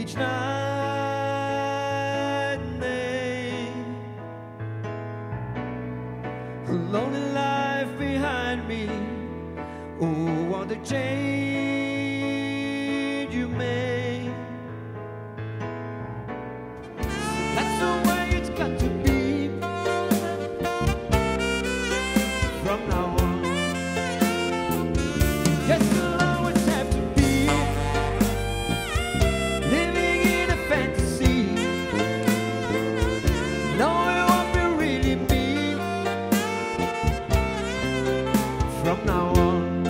each night and day. A lonely life behind me. Oh, what a change you made. That's the way it's got to be from now on. Yes, it'll always have to be living in a fantasy, knowing what we really mean from now on.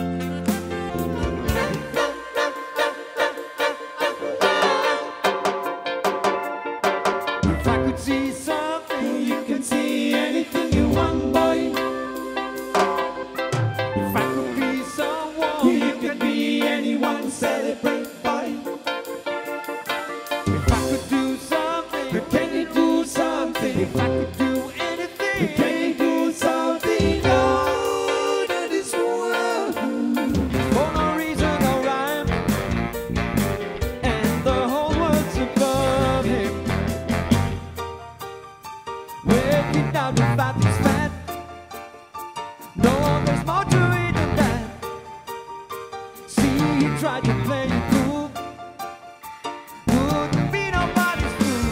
If I could see something, you can see anything you want, boy. If I could be someone, you could be anyone, celebrate, boy. If I could do something, can you do something? If I could do anything, can you do something? Oh, that is world for no reason or rhyme, and the whole world's above him. Working down the fat is fat. No, there's more to it than that. See, he tried to play it cool. Wouldn't be nobody's fool.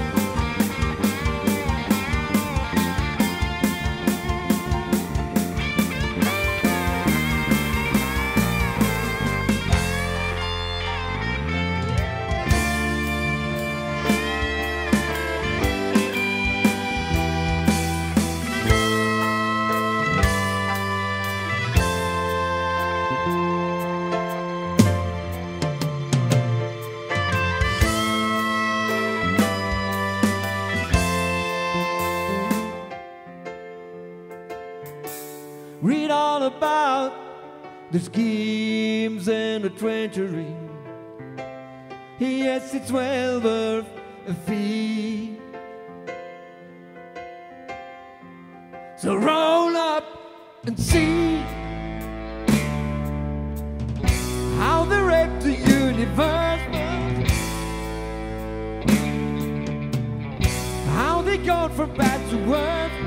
Read all about the schemes and the treachery. Yes, it's well worth a fee. So roll up and see how they wreck the universe, how they go from bad to worse.